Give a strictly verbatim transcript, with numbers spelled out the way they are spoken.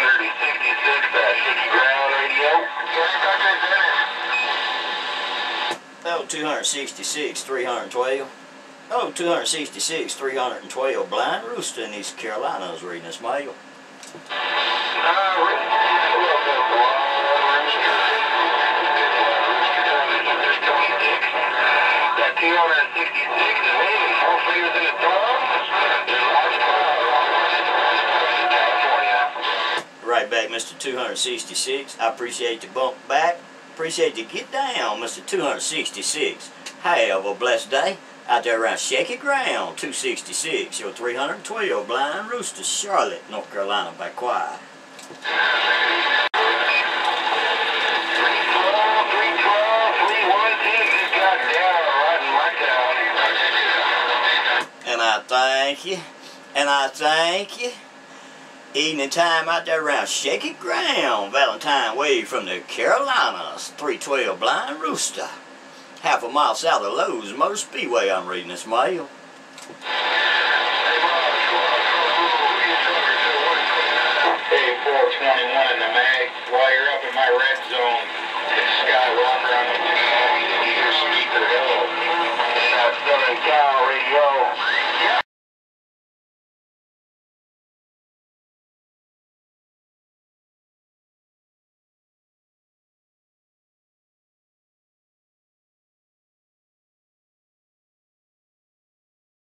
sixty-six, Pacific ground radio. Oh, two sixty-six, three twelve. Oh, two sixty-six, three twelve. Blind Rooster in East Carolina is reading this mail. Right back, Mister two sixty-six. I appreciate the bump back. Appreciate the get down, Mister two sixty-six. Have a blessed day out there around shaky ground. two sixty-six, your three twelve Blind Rooster, Charlotte, North Carolina, by choir. And I thank you, and I thank you. Evening time out there around shaky ground, Valentine Way from the Carolinas, three twelve Blind Rooster. Half a mile south of Lowe's Motor Speedway, I'm reading this mail. Hey, four twenty-one in the mag, while you're up in my red zone.